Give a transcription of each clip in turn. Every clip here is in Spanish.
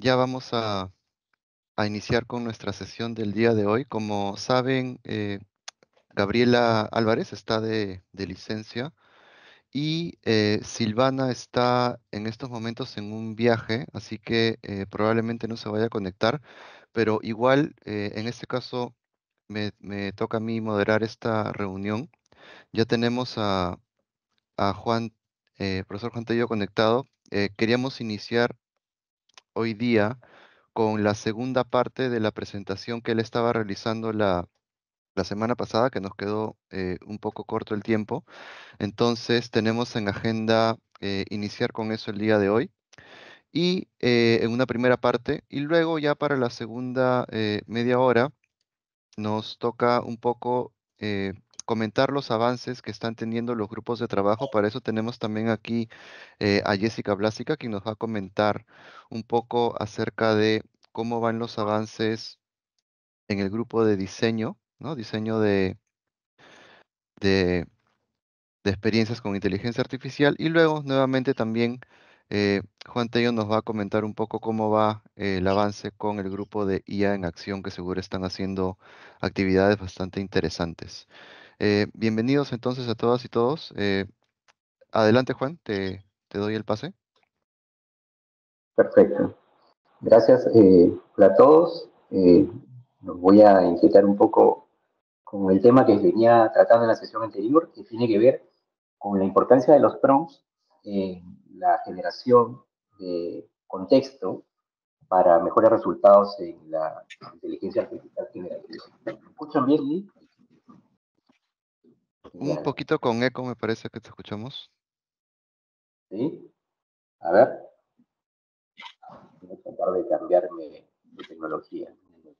ya vamos a iniciar con nuestra sesión del día de hoy. Como saben, Gabriela Álvarez está de licencia y Silvana está en estos momentos en un viaje, así que probablemente no se vaya a conectar, pero igual en este caso me toca a mí moderar esta reunión. Ya tenemos a Juan, profesor Juan Tello conectado. Queríamos iniciar hoy día con la segunda parte de la presentación que él estaba realizando la semana pasada, que nos quedó un poco corto el tiempo. Entonces tenemos en agenda iniciar con eso el día de hoy y en una primera parte, y luego ya para la segunda media hora nos toca un poco comentar los avances que están teniendo los grupos de trabajo. Para eso tenemos también aquí a Jessica Blásica, quien nos va a comentar un poco acerca de cómo van los avances en el grupo de diseño, ¿no? Diseño de, de experiencias con inteligencia artificial. Y luego, nuevamente, también Juan Tello nos va a comentar un poco cómo va el avance con el grupo de IA en acción, que seguro están haciendo actividades bastante interesantes. Bienvenidos entonces a todas y todos. Adelante, Juan, te doy el pase. Perfecto. Gracias a todos. Los voy a inquietar un poco con el tema que venía tratando en la sesión anterior, que tiene que ver con la importancia de los prompts en la generación de contexto para mejores resultados en la inteligencia artificial generativa. ¿Me escuchan bien, Lee? Un Genial. poquito con eco, me parece que te escuchamos. ¿Sí? A ver, voy a tratar de cambiarme de tecnología.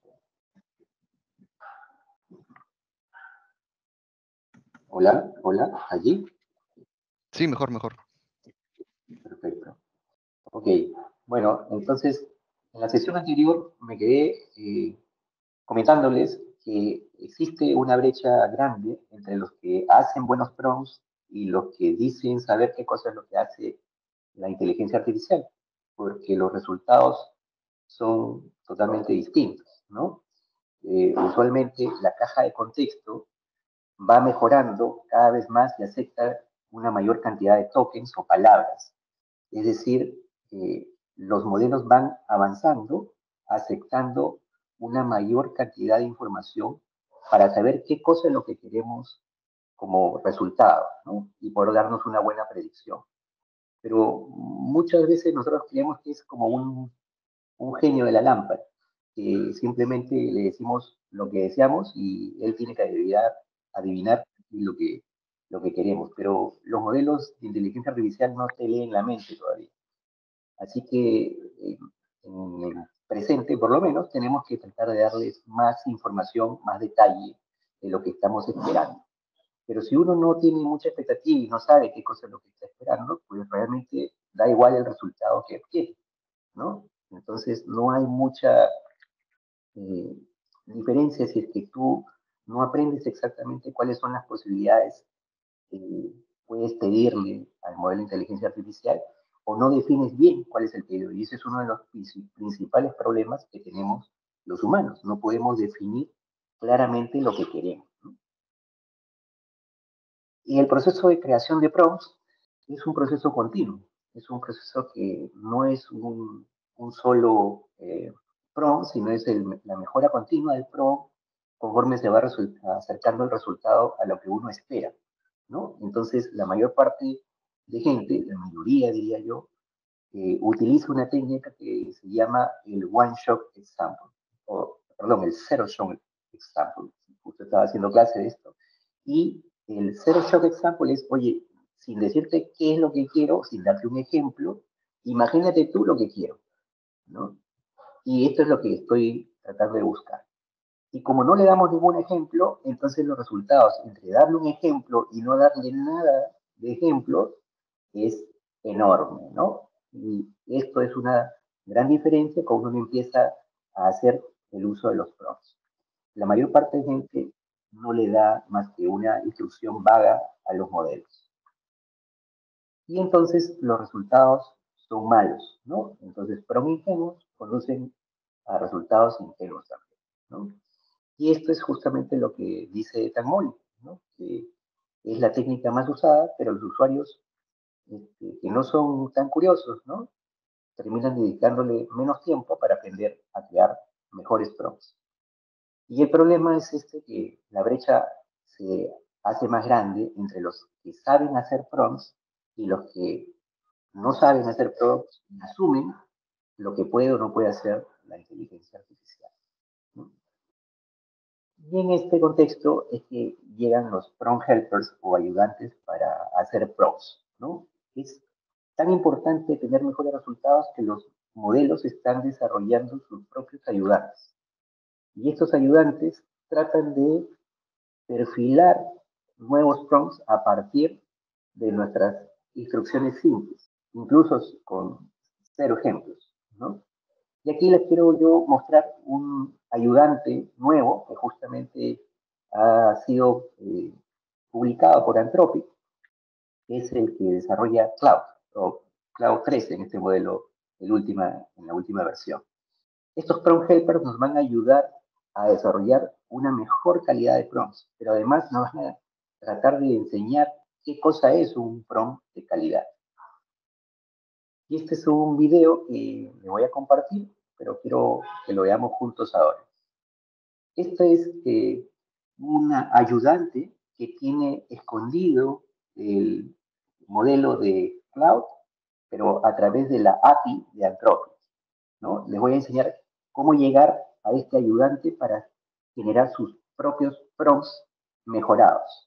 Hola, hola, allí. Sí, mejor, mejor. Perfecto. Ok, bueno, entonces, en la sesión anterior me quedé comentándoles que existe una brecha grande entre los que hacen buenos prompts y los que dicen saber qué cosa es lo que hace la inteligencia artificial, porque los resultados son totalmente distintos, ¿no? Usualmente la caja de contexto va mejorando cada vez más y acepta una mayor cantidad de tokens o palabras. Es decir, los modelos van avanzando, aceptando una mayor cantidad de información para saber qué cosa es lo que queremos como resultado, ¿no? Y poder darnos una buena predicción. Pero muchas veces nosotros creemos que es como un genio de la lámpara, que simplemente le decimos lo que deseamos y él tiene que adivinar lo que queremos. Pero los modelos de inteligencia artificial no te leen la mente todavía. Así que en el presente, por lo menos, tenemos que tratar de darles más información, más detalle de lo que estamos esperando. Pero si uno no tiene mucha expectativa y no sabe qué cosa es lo que está esperando, pues realmente da igual el resultado que obtiene, ¿no? Entonces no hay mucha eh, diferencia si es que tú no aprendes exactamente cuáles son las posibilidades que puedes pedirle al modelo de inteligencia artificial o no defines bien cuál es el pedido. Y ese es uno de los principales problemas que tenemos los humanos. No podemos definir claramente lo que queremos, ¿no? Y el proceso de creación de prompts es un proceso continuo, es un proceso que no es un solo prompt, sino es la mejora continua del prompt conforme se va acercando el resultado a lo que uno espera, ¿no? Entonces, la mayor parte de gente, la mayoría diría yo, utiliza una técnica que se llama el one-shot example, o perdón, el zero-shot example. Usted estaba haciendo clase de esto. Y el zero-shot example es, oye, sin decirte qué es lo que quiero, sin darte un ejemplo, imagínate tú lo que quiero, ¿no? Y esto es lo que estoy tratando de buscar. Y como no le damos ningún ejemplo, entonces los resultados entre darle un ejemplo y no darle nada de ejemplo es enorme, ¿no? Y esto es una gran diferencia cuando uno empieza a hacer el uso de los prompts. La mayor parte de gente no le da más que una instrucción vaga a los modelos. Y entonces los resultados son malos, ¿no? Entonces prometemos conducen a resultados ingenuos también, ¿no? Y esto es justamente lo que dice Tanmol, ¿no? Que es la técnica más usada, pero los usuarios que no son tan curiosos, ¿no? Terminan dedicándole menos tiempo para aprender a crear mejores prompts. Y el problema es que la brecha se hace más grande entre los que saben hacer prompts y los que no saben hacer prompts y asumen lo que puede o no puede hacer la inteligencia artificial, ¿no? Y en este contexto es que llegan los prompt helpers o ayudantes para hacer prompts, ¿no? Es tan importante tener mejores resultados que los modelos están desarrollando sus propios ayudantes. Y estos ayudantes tratan de perfilar nuevos prompts a partir de nuestras instrucciones simples, incluso con cero ejemplos, ¿no? Y aquí les quiero yo mostrar un ayudante nuevo que justamente ha sido publicado por Anthropic, que es el que desarrolla Cloud, o Cloud 13 en este modelo, en la última versión. Estos prompt helpers nos van a ayudar a desarrollar una mejor calidad de prompts, pero además nos van a tratar de enseñar qué cosa es un prompt de calidad. Y este es un video que me voy a compartir, pero quiero que lo veamos juntos ahora. Este es una ayudante que tiene escondido el modelo de Cloud, pero a través de la API de Anthropic, ¿no? Les voy a enseñar cómo llegar a este ayudante para generar sus propios prompts mejorados.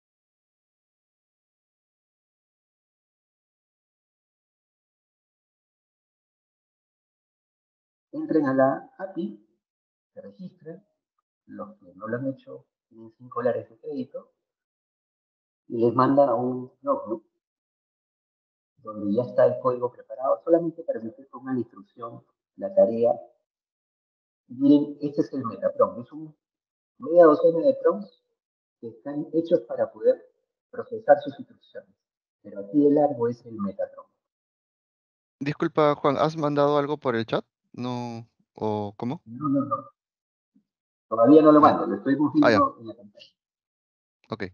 Entren a la API, se registran, los que no lo han hecho tienen $5 de crédito y les manda a un notebook donde ya está el código preparado, solamente para que ustedes pongan la instrucción, la tarea. Miren, este es el Metaprompt, es una media docena de prompts que están hechos para poder procesar sus instrucciones. Pero aquí de largo es el Metaprompt. Disculpa, Juan, ¿has mandado algo por el chat? No, ¿o cómo? No, no, no. Todavía no lo Ah, mando, lo estoy ya, mostrando en la pantalla. ok.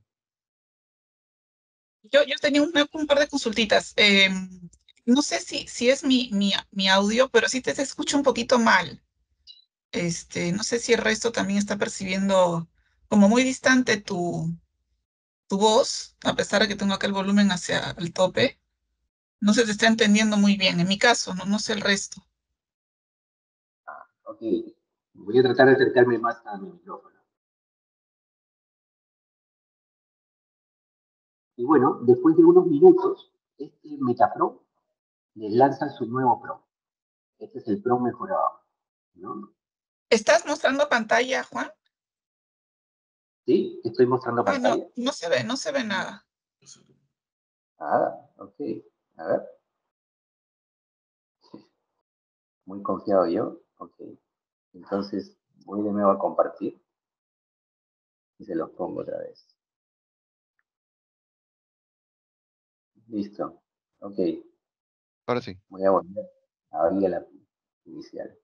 Yo tenía un par de consultitas. No sé si es mi audio, pero sí te escucho un poquito mal. No sé si el resto también está percibiendo como muy distante tu voz, a pesar de que tengo acá el volumen hacia el tope. No se te está entendiendo muy bien. En mi caso, no sé el resto. Ok, voy a tratar de acercarme más a mi micrófono. Y bueno, después de unos minutos, este Metaprompt les lanza su nuevo prompt. Este es el prompt mejorado, ¿no? ¿Estás mostrando pantalla, Juan? ¿Sí? Estoy mostrando Ah, no, pantalla. no se ve nada. Ah, ok. A ver. Muy confiado yo. Ok. Entonces voy de nuevo a compartir y se los pongo otra vez. Listo. Ok. Ahora sí. Voy a volver a abrir la inicial.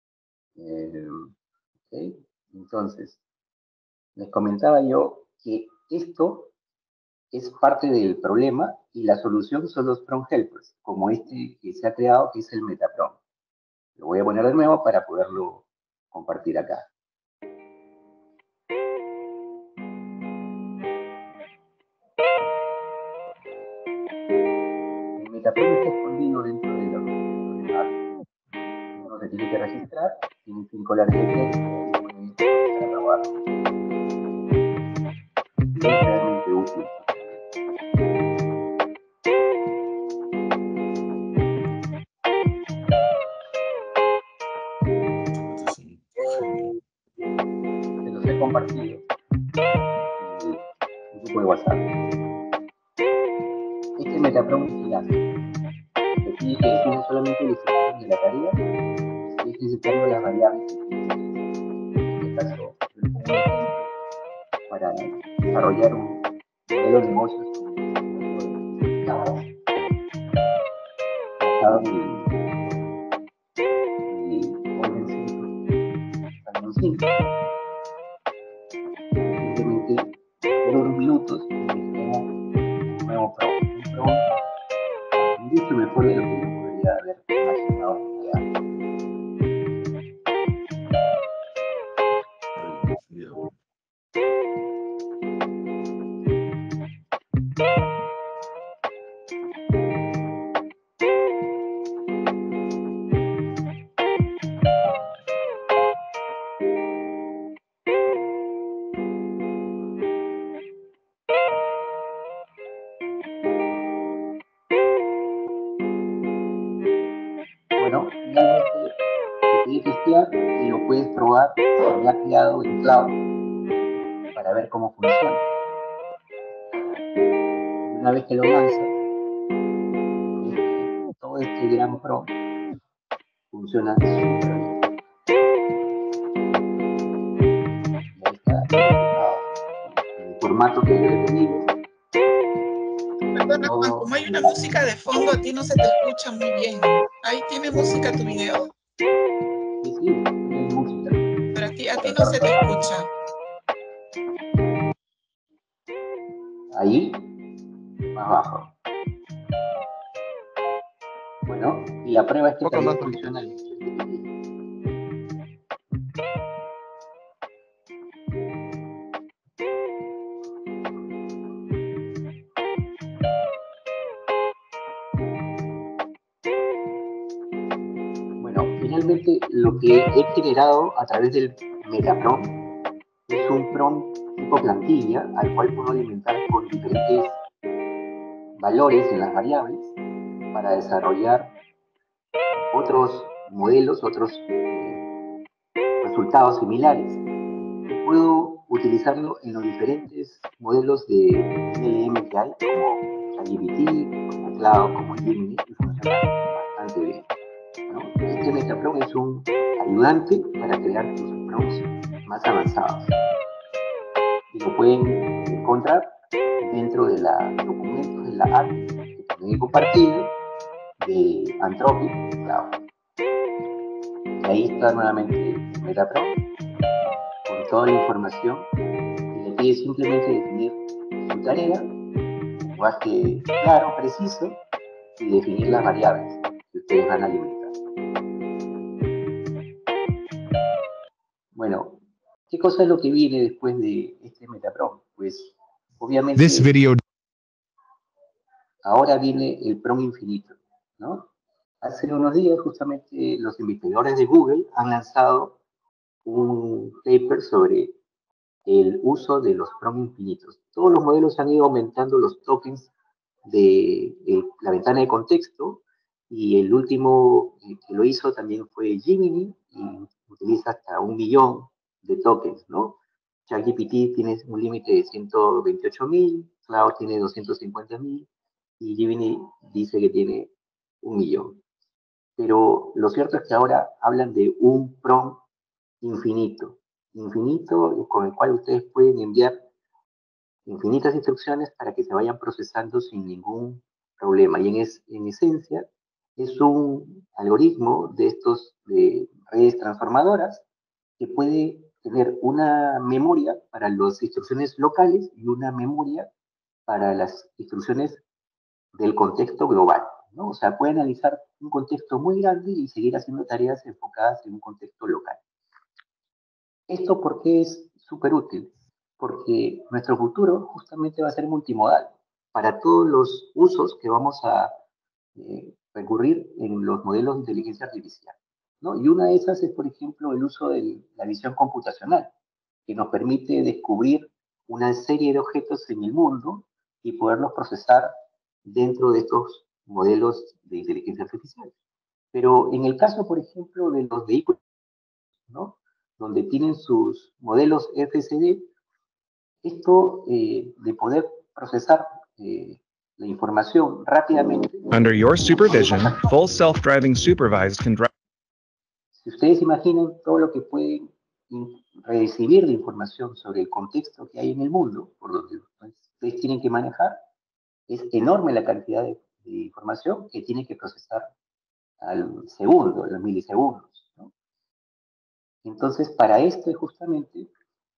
Ok. Entonces, les comentaba yo que esto es parte del problema y la solución son los prompt helpers, como este que se ha creado, que es el Metaprompt. Lo voy a poner de nuevo para poderlo compartir acá. El Metaprompt está escondido dentro de los API. Uno se tiene que registrar, tiene $5 de crédito y puede empezar a probar. Y es realmente útil. Se los he compartido en el grupo de WhatsApp. Este Metaprompt es el API. Te pide que definas solamente la instrucción de la tarea y si es necesario las variables que quieres utilizar. En este caso, yo les pongo un ejemplo para desarrollar un modelo de negocios con el método de Java basado en minutos y tenemos un nuevo prompt. Un prompt mucho mejor de lo que yo podría haber imaginado crear. Bueno, finalmente te puedes testear y lo puedes probar ya creado en cloud para ver cómo funciona. Una vez que lo lanzas, ves que todo este gran prompt funciona súper bien. Y ahí está el resultado. El formato que yo he pedido. Perdona, Juan, como hay una música de fondo, a ti no se te escucha muy bien. ¿Ahí tiene música tu video? Sí, tiene música. Pero a ti no se te escucha. Ahí, más abajo. Bueno, y la prueba es que Un poco también más bajito. funciona el Bueno, finalmente lo que he generado a través del Metaprompt es un prompt tipo plantilla al cual puedo alimentar con diferentes valores en las variables para desarrollar otros modelos, otros resultados similares. Puedo utilizarlo en los diferentes modelos de LLM que hay, como ChatGPT, como Cloud, como Gemini, y funciona bastante bien, ¿no? Este Metaprompt es un ayudante para crear tus prompts más avanzados. Y lo pueden encontrar dentro de los documentos de la API que también he compartido de Anthropic Cloud. Y ahí está nuevamente el Metaprompt con toda la información y le pide simplemente definir su tarea, lenguaje claro, preciso y definir las variables que ustedes van a alimentar. Bueno, ¿qué cosa es lo que viene después de este Metaprompt? Pues obviamente ahora viene el prompt infinito, ¿no? Hace unos días justamente los investigadores de Google han lanzado un paper sobre el uso de los prompts infinitos. Todos los modelos han ido aumentando los tokens de la ventana de contexto y el último que lo hizo también fue Gemini y utiliza hasta 1 millón de tokens, ¿no? ChatGPT tiene un límite de 128.000, Cloud tiene 250.000 y Gemini dice que tiene 1 millón. Pero lo cierto es que ahora hablan de un prompt infinito, infinito con el cual ustedes pueden enviar infinitas instrucciones para que se vayan procesando sin ningún problema. Y en esencia es un algoritmo de estos de redes transformadoras que puede tener una memoria para las instrucciones locales y una memoria para las instrucciones del contexto global, ¿no? O sea, puede analizar un contexto muy grande y seguir haciendo tareas enfocadas en un contexto local. ¿Esto por qué es súper útil? Porque nuestro futuro justamente va a ser multimodal para todos los usos que vamos a recurrir en los modelos de inteligencia artificial, ¿no? Y una de esas es, por ejemplo, el uso de la visión computacional, que nos permite descubrir una serie de objetos en el mundo y poderlos procesar dentro de estos modelos de inteligencia artificial. Pero en el caso, por ejemplo, de los vehículos, ¿no? Donde tienen sus modelos FSD, esto de poder procesar la información rápidamente. Under your supervision, full self-driving supervised can drive. Si ustedes imaginan todo lo que pueden recibir de información sobre el contexto que hay en el mundo, por donde ustedes tienen que manejar, es enorme la cantidad de información que tienen que procesar al segundo, a los milisegundos, ¿no? Entonces, para esto justamente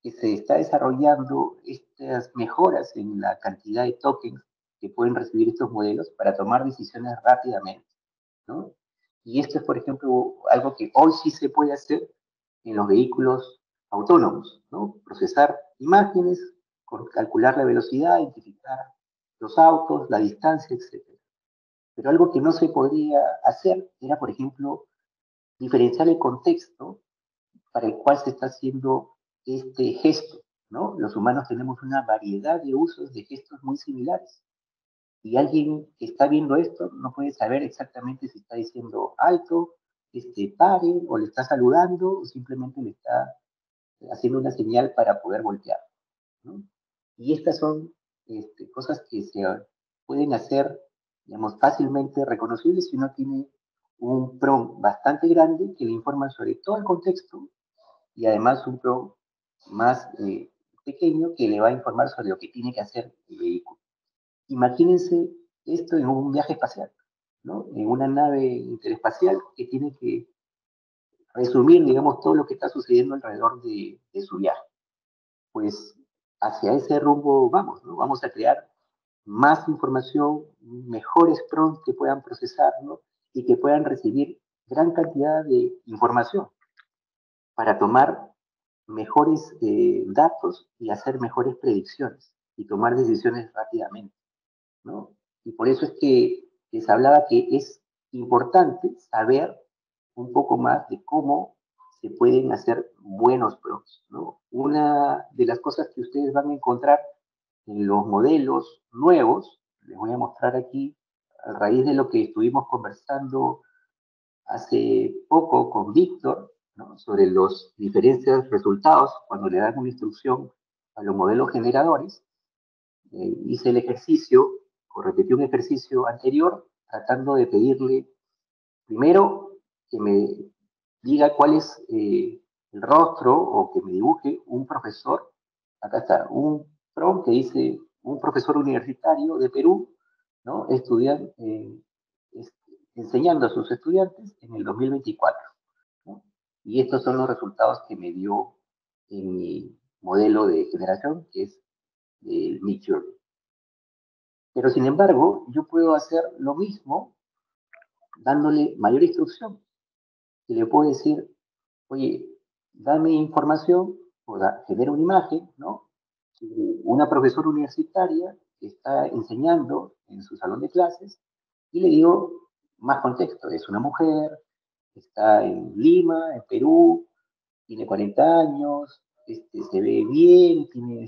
que se está desarrollando estas mejoras en la cantidad de tokens que pueden recibir estos modelos para tomar decisiones rápidamente, ¿no? Y esto es, por ejemplo, algo que hoy sí se puede hacer en los vehículos autónomos, ¿no? Procesar imágenes, calcular la velocidad, identificar los autos, la distancia, etc. Pero algo que no se podría hacer era, por ejemplo, diferenciar el contexto para el cual se está haciendo este gesto, ¿no? Los humanos tenemos una variedad de usos de gestos muy similares. Y alguien que está viendo esto no puede saber exactamente si está diciendo alto, pare, o le está saludando, o simplemente le está haciendo una señal para poder voltear, ¿no? Y estas son cosas que se pueden hacer, digamos, fácilmente reconocibles si uno tiene un prompt bastante grande que le informa sobre todo el contexto y además un prompt más pequeño que le va a informar sobre lo que tiene que hacer el vehículo. Imagínense esto en un viaje espacial, ¿no? En una nave interespacial que tiene que resumir, digamos, todo lo que está sucediendo alrededor de su viaje. Pues hacia ese rumbo vamos, ¿no? Vamos a crear más información, mejores prompts que puedan procesarlo y que puedan recibir gran cantidad de información para tomar mejores datos y hacer mejores predicciones y tomar decisiones rápidamente, ¿no? Y por eso es que les hablaba que es importante saber un poco más de cómo se pueden hacer buenos prompts, ¿no? Una de las cosas que ustedes van a encontrar en los modelos nuevos, les voy a mostrar aquí, a raíz de lo que estuvimos conversando hace poco con Víctor, ¿no? Sobre los diferentes resultados cuando le dan una instrucción a los modelos generadores. Hice el ejercicio, o repetí un ejercicio anterior, tratando de pedirle primero que me diga cuál es el rostro o que me dibuje un profesor. Acá está, un prompt que dice un profesor universitario de Perú, ¿no? Enseñando a sus estudiantes en el 2024, ¿no? Y estos son los resultados que me dio en mi modelo de generación, que es el Midjourney. Pero sin embargo, yo puedo hacer lo mismo dándole mayor instrucción. Y le puedo decir, oye, dame información, o genera una imagen, ¿no? Una profesora universitaria que está enseñando en su salón de clases y le digo más contexto. Es una mujer, está en Lima, en Perú, tiene 40 años, se ve bien, tiene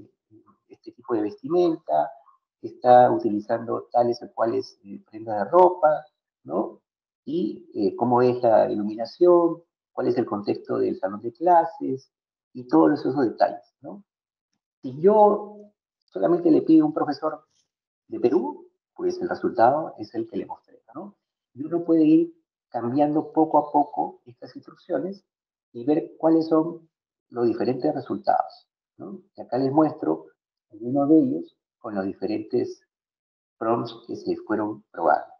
este tipo de vestimenta, está utilizando tales o cuales prendas de ropa, ¿no? Y cómo es la iluminación, cuál es el contexto del salón de clases y todos esos detalles, ¿no? Si yo solamente le pido a un profesor de Perú, pues el resultado es el que le mostré, ¿no? Y uno puede ir cambiando poco a poco estas instrucciones y ver cuáles son los diferentes resultados, ¿no? Y acá les muestro algunos de ellos con los diferentes prompts que se fueron probando.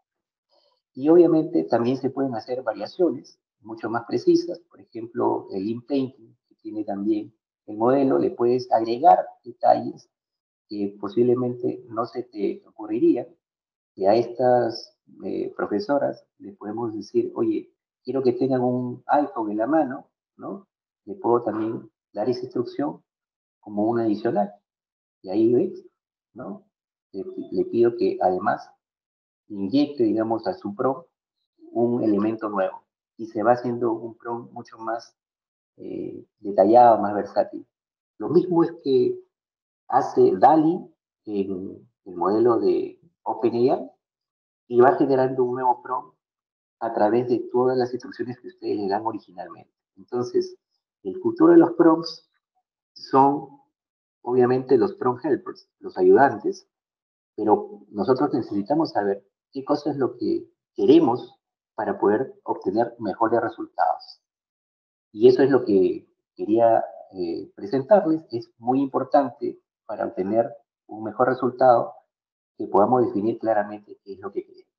Y obviamente también se pueden hacer variaciones mucho más precisas, por ejemplo, el inpainting, que tiene también el modelo, le puedes agregar detalles que posiblemente no se te ocurrirían, y a estas profesoras les podemos decir, oye, quiero que tengan un iPhone en la mano, ¿no? Le puedo también dar esa instrucción como un adicional. Y ahí ves, ¿no? Le pido que además inyecte, digamos, a su prompt un elemento nuevo. Y se va haciendo un prompt mucho más detallado, más versátil. Lo mismo es que hace DALI en el modelo de OpenAI y va generando un nuevo prompt a través de todas las instrucciones que ustedes le dan originalmente. Entonces, el futuro de los prompts son obviamente los prompt helpers, los ayudantes, pero nosotros necesitamos saber qué cosa es lo que queremos para poder obtener mejores resultados. Y eso es lo que quería presentarles. Es muy importante para obtener un mejor resultado que podamos definir claramente qué es lo que queremos.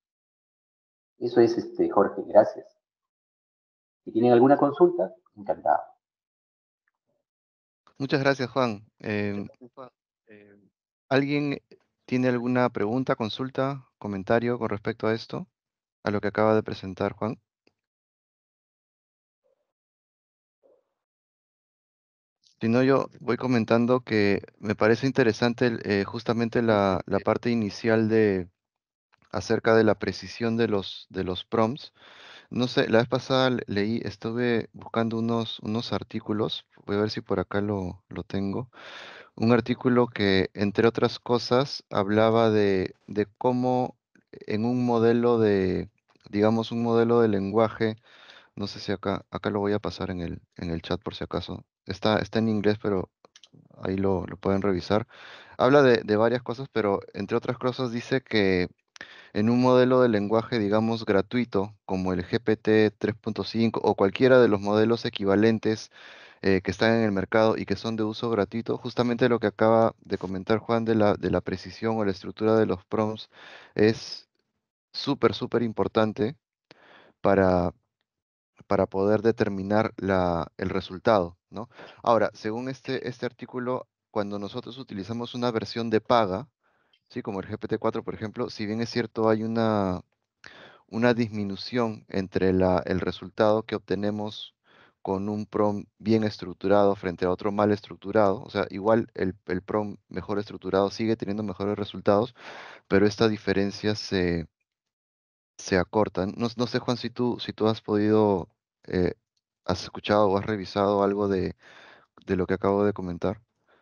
Eso es, Jorge, gracias. Si tienen alguna consulta, encantado. Muchas gracias, Juan. ¿Alguien tiene alguna pregunta, consulta, comentario con respecto a esto, a lo que acaba de presentar Juan? Si no, yo voy comentando que me parece interesante justamente la parte inicial de acerca de la precisión de los prompts. No sé, la vez pasada leí, estuve buscando unos artículos, voy a ver si por acá lo tengo. Un artículo que, entre otras cosas, hablaba de cómo en un modelo digamos, un modelo de lenguaje, no sé si acá lo voy a pasar en el chat por si acaso. Está en inglés, pero ahí lo pueden revisar. Habla de varias cosas, pero entre otras cosas dice que en un modelo de lenguaje, digamos, gratuito, como el GPT 3.5 o cualquiera de los modelos equivalentes que están en el mercado y que son de uso gratuito, justamente lo que acaba de comentar Juan de la precisión o la estructura de los prompts es súper importante para, para poder determinar el resultado, ¿no? Ahora, según este artículo, cuando nosotros utilizamos una versión de paga, sí, como el GPT-4, por ejemplo, si bien es cierto, hay una disminución entre el resultado que obtenemos con un prompt bien estructurado frente a otro mal estructurado. O sea, igual el prompt mejor estructurado sigue teniendo mejores resultados, pero esta diferencia se acorta. No sé, Juan, si tú has podido, eh, has escuchado o has revisado algo de lo que acabo de comentar.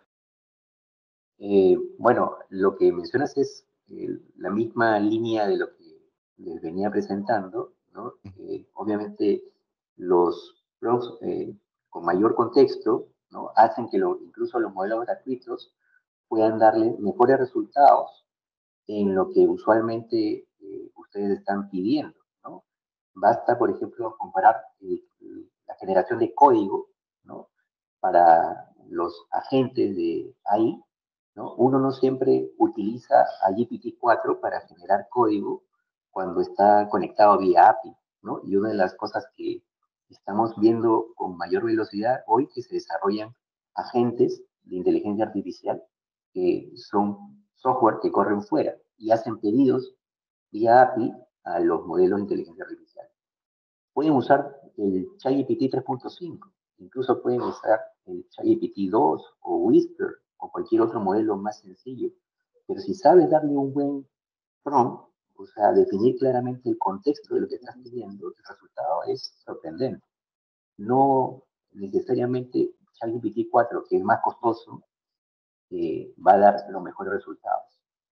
Bueno, lo que mencionas es la misma línea de lo que les venía presentando, ¿no? Obviamente los prompts con mayor contexto, ¿no? Hacen que incluso los modelos gratuitos puedan darle mejores resultados en lo que usualmente ustedes están pidiendo, ¿no? Basta, por ejemplo, comparar la generación de código, ¿no? Para los agentes de AI, ¿no? Uno no siempre utiliza a GPT-4 para generar código cuando está conectado vía API, ¿no? Y una de las cosas que estamos viendo con mayor velocidad hoy que se desarrollan agentes de inteligencia artificial que son software que corren fuera y hacen pedidos vía API a los modelos de inteligencia artificial. Pueden usar el ChatGPT 3.5, incluso pueden usar el ChatGPT 2 o Whisper o cualquier otro modelo más sencillo. Pero si sabes darle un buen prompt, o sea, definir claramente el contexto de lo que estás pidiendo, el resultado es sorprendente. No necesariamente ChatGPT 4, que es más costoso, va a dar los mejores resultados.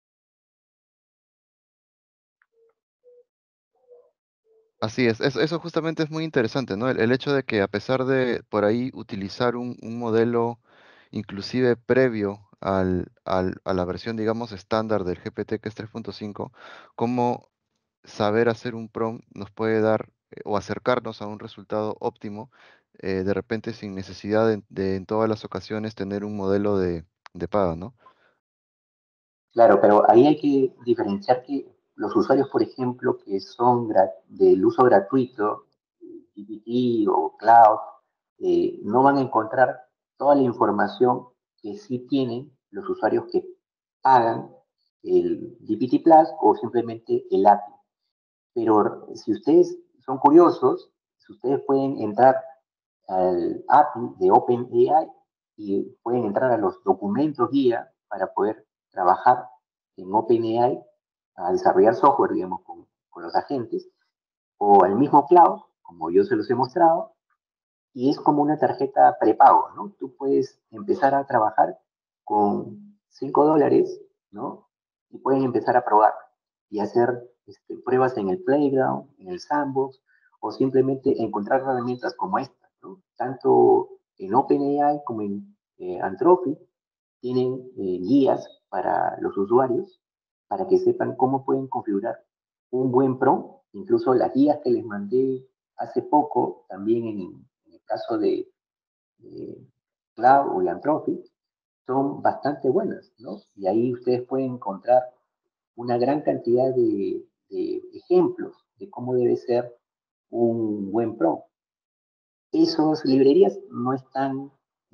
Así es, eso justamente es muy interesante, ¿no? El hecho de que a pesar de por ahí utilizar un modelo inclusive previo a la versión, digamos, estándar del GPT, que es 3.5, cómo saber hacer un prompt nos puede dar o acercarnos a un resultado óptimo, de repente sin necesidad de en todas las ocasiones tener un modelo de paga, ¿no? Claro, pero ahí hay que diferenciar que los usuarios, por ejemplo, que son del uso gratuito, GPT o Cloud, no van a encontrar toda la información que sí tienen los usuarios que pagan el GPT Plus o simplemente el API. Pero si ustedes son curiosos, si ustedes pueden entrar al API de OpenAI y pueden entrar a los documentos guía para poder trabajar en OpenAI a desarrollar software, digamos, con los agentes, o al mismo cloud, como yo se los he mostrado, y es como una tarjeta prepago, ¿no? Tú puedes empezar a trabajar con $5, ¿no? Y pueden empezar a probar y hacer pruebas en el playground, en el sandbox, o simplemente encontrar herramientas como esta, ¿no? Tanto en OpenAI como en Anthropic tienen guías para los usuarios para que sepan cómo pueden configurar un buen prompt. Incluso las guías que les mandé hace poco, también en el caso de Cloud o de Anthropic, son bastante buenas, ¿no? Y ahí ustedes pueden encontrar una gran cantidad de ejemplos de cómo debe ser un buen prompt. Esas librerías no están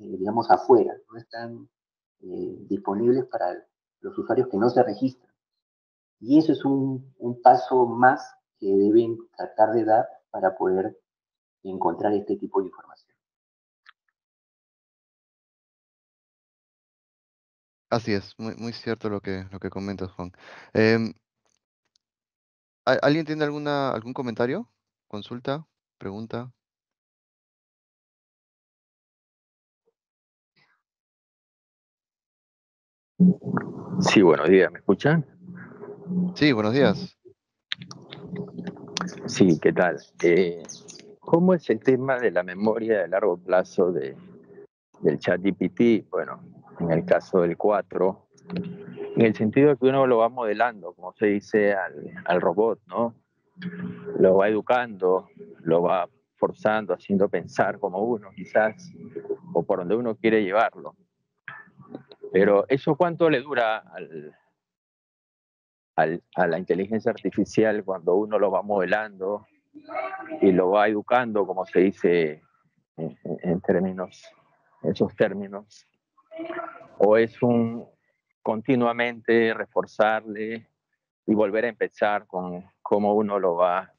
digamos, afuera, no están disponibles para los usuarios que no se registran. Y eso es un paso más que deben tratar de dar para poder encontrar este tipo de información. Así es, muy cierto lo que comentas, Juan. Em, ¿Alguien tiene algún comentario? ¿Consulta? ¿Pregunta? Sí, buenos días, ¿me escuchan? Sí, buenos días. Sí, ¿qué tal? ¿Cómo es el tema de la memoria de largo plazo del ChatGPT? Bueno, en el caso del 4, en el sentido de que uno lo va modelando, como se dice, al robot, ¿no? Lo va educando, lo va forzando, haciendo pensar como uno, quizás, o por donde uno quiere llevarlo. Pero ¿eso cuánto le dura a la inteligencia artificial cuando uno lo va modelando y lo va educando, como se dice en términos, esos términos? ¿O es un continuamente reforzarle y volver a empezar con cómo uno lo va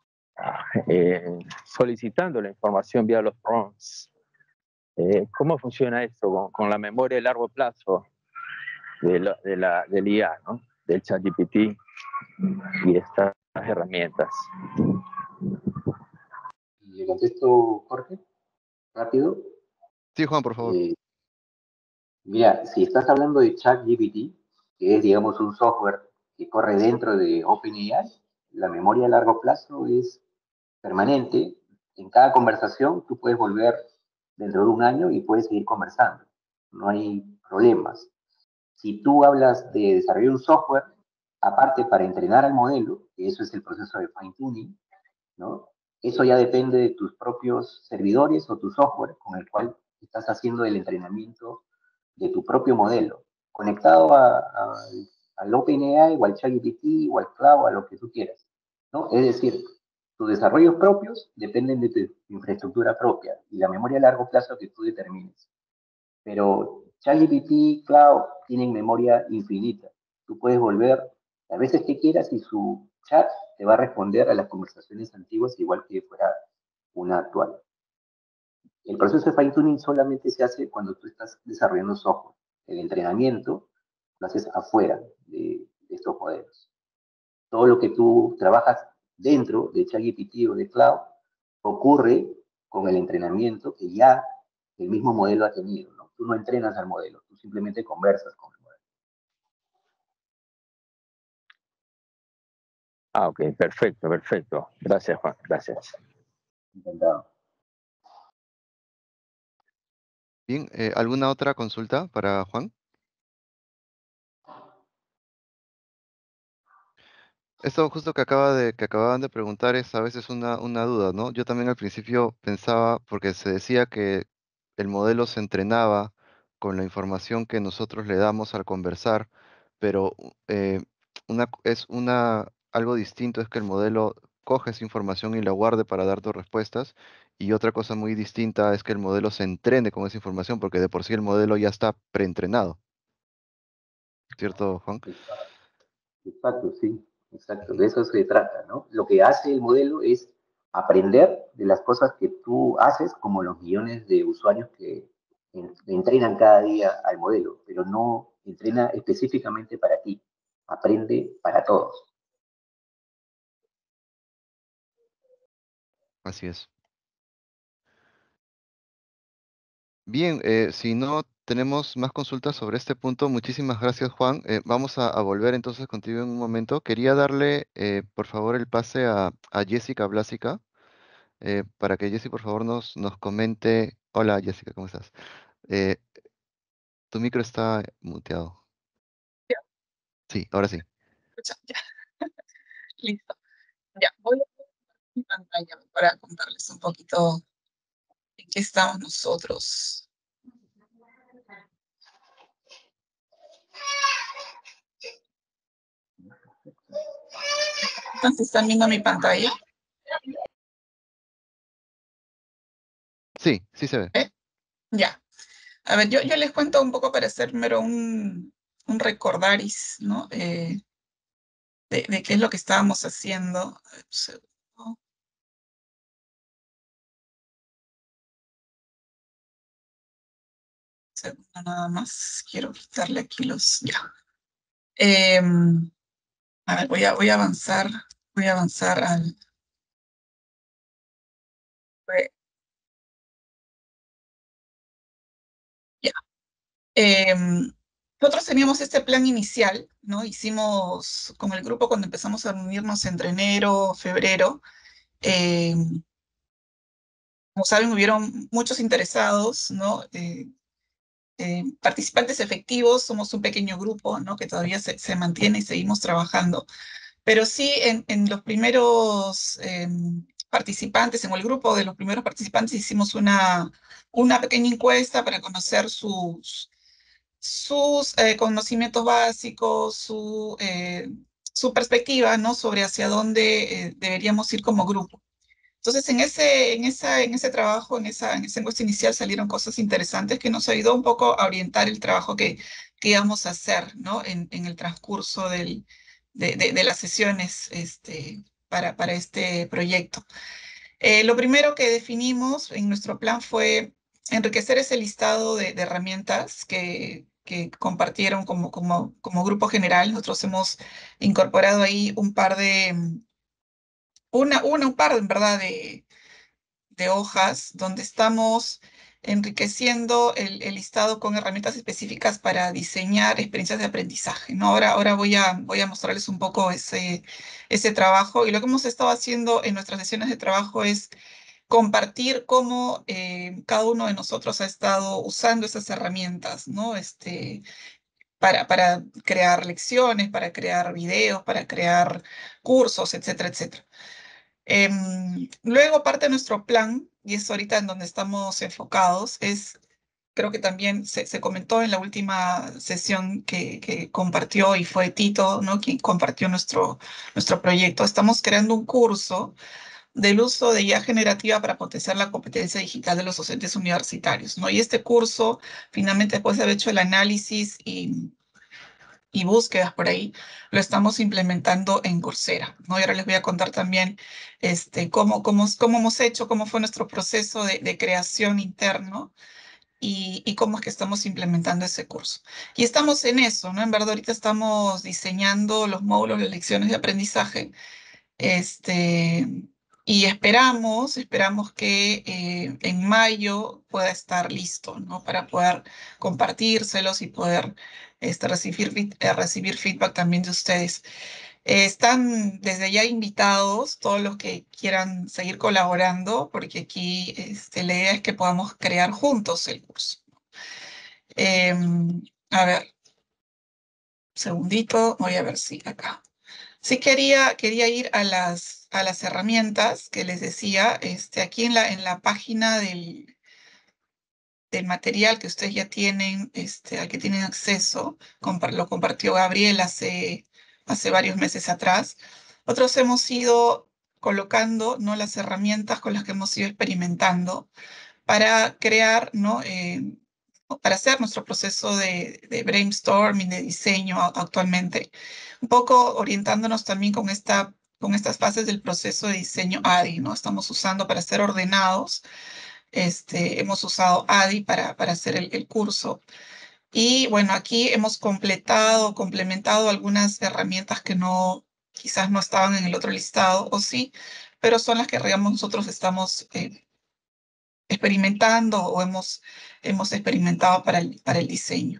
solicitando la información vía los prompts? ¿Cómo funciona esto con la memoria de largo plazo del IA, ¿no? Del ChatGPT y estas herramientas? Le contesto, Jorge, rápido. Sí, Juan, por favor. Mira, si estás hablando de ChatGPT, que es, digamos, un software que corre dentro de OpenAI, la memoria a largo plazo es permanente. En cada conversación tú puedes volver dentro de un año y puedes seguir conversando. No hay problemas. Si tú hablas de desarrollar un software, aparte para entrenar al modelo, que eso es el proceso de fine tuning, ¿no? Eso ya depende de tus propios servidores o tu software con el cual estás haciendo el entrenamiento de tu propio modelo, conectado al OpenAI o al ChatGPT o al Cloud, a lo que tú quieras, ¿no? Es decir, tus desarrollos propios dependen de tu infraestructura propia y la memoria a largo plazo que tú determines. Pero ChatGPT, Cloud tienen memoria infinita. Tú puedes volver las veces que quieras y su chat te va a responder a las conversaciones antiguas igual que fuera una actual. El proceso de fine tuning solamente se hace cuando tú estás desarrollando software. El entrenamiento lo haces afuera de estos modelos. Todo lo que tú trabajas dentro de ChatGPT o de Cloud ocurre con el entrenamiento que ya el mismo modelo ha tenido, ¿no? Tú no entrenas al modelo, tú simplemente conversas con el modelo. Ah, ok, perfecto, perfecto. Gracias, Juan, gracias. Encantado. Bien, ¿alguna otra consulta para Juan? Esto justo que acababan de preguntar es a veces una duda, ¿no? Yo también al principio pensaba, porque se decía que el modelo se entrenaba con la información que nosotros le damos al conversar, pero algo distinto es que el modelo coge esa información y la guarde para dar tus respuestas, y otra cosa muy distinta es que el modelo se entrene con esa información, porque de por sí el modelo ya está preentrenado, ¿cierto, Juan? Exacto, sí, exacto. Ujú. De eso se trata, ¿no? Lo que hace el modelo es aprender de las cosas que tú haces, como los millones de usuarios que entrenan cada día al modelo, pero no entrena específicamente para ti, aprende para todos. Así es. Bien, si no tenemos más consultas sobre este punto, muchísimas gracias, Juan. Vamos a volver entonces contigo en un momento. Quería darle, por favor, el pase a Jessica Blásica, para que Jessy, por favor, nos comente. Hola, Jessica, ¿cómo estás? Eh, Tu micro está muteado. Ya, Sí, ahora sí. escucha, ya, listo. Ya, voy a poner mi pantalla para contarles un poquito en qué estamos nosotros. Entonces, ¿están viendo mi pantalla? Sí, sí se ve. Ya. A ver, yo les cuento un poco para hacer mero un recordaris, ¿no? De qué es lo que estábamos haciendo. A ver, un segundo. Segundo nada más. Quiero quitarle aquí los... Ya. A ver, voy a avanzar. Voy a avanzar al... Ya. Nosotros teníamos este plan inicial, ¿no? Hicimos con el grupo cuando empezamos a reunirnos entre enero, febrero. Como saben, hubieron muchos interesados, ¿no? Participantes efectivos, somos un pequeño grupo, ¿no? Que todavía se mantiene y seguimos trabajando. Pero sí, en los primeros participantes, en el grupo de los primeros participantes, hicimos una pequeña encuesta para conocer sus conocimientos básicos, su perspectiva, ¿no? Sobre hacia dónde deberíamos ir como grupo. Entonces, en ese trabajo, en esa encuesta inicial salieron cosas interesantes que nos ayudó un poco a orientar el trabajo que íbamos a hacer, ¿no? En el transcurso de las sesiones para este proyecto. Lo primero que definimos en nuestro plan fue enriquecer ese listado de herramientas que compartieron como grupo general. Nosotros hemos incorporado ahí un par en verdad, de hojas donde estamos enriqueciendo el listado con herramientas específicas para diseñar experiencias de aprendizaje, ¿no? Ahora voy a mostrarles un poco ese trabajo, y lo que hemos estado haciendo en nuestras sesiones de trabajo es compartir cómo cada uno de nosotros ha estado usando esas herramientas, ¿no? Para crear lecciones, para crear videos, para crear cursos, etcétera, etcétera. Luego parte de nuestro plan, y es ahorita en donde estamos enfocados, creo que también se comentó en la última sesión que compartió, y fue Tito, ¿no? Quien compartió nuestro proyecto. Estamos creando un curso del uso de IA generativa para potenciar la competencia digital de los docentes universitarios, ¿no? Y este curso, finalmente, después de haber hecho el análisis y búsquedas por ahí, lo estamos implementando en Coursera, ¿no? Y ahora les voy a contar también cómo hemos hecho, cómo fue nuestro proceso de creación interno, y cómo es que estamos implementando ese curso. Y estamos en eso, ¿no? En verdad, ahorita estamos diseñando los módulos, las lecciones de aprendizaje, este, y esperamos que en mayo pueda estar listo, ¿no? Para poder compartírselos y poder recibir feedback también de ustedes. Están desde ya invitados todos los que quieran seguir colaborando, porque aquí la idea es que podamos crear juntos el curso. A ver, segundito, voy a ver si acá. Sí, quería ir a las herramientas que les decía. Aquí en la página del material que ustedes ya tienen, al que tienen acceso, lo compartió Gabriel hace varios meses atrás. Otros hemos ido colocando, ¿no?, las herramientas con las que hemos ido experimentando para crear, ¿no?, para hacer nuestro proceso de brainstorming, de diseño actualmente, un poco orientándonos también con estas fases del proceso de diseño ADI, ¿no? Estamos usando para ser ordenados, hemos usado ADI para hacer el curso. Y bueno, aquí hemos complementado algunas herramientas que quizás no estaban en el otro listado, o sí, pero son las que, digamos, nosotros estamos experimentando o hemos experimentado para el diseño.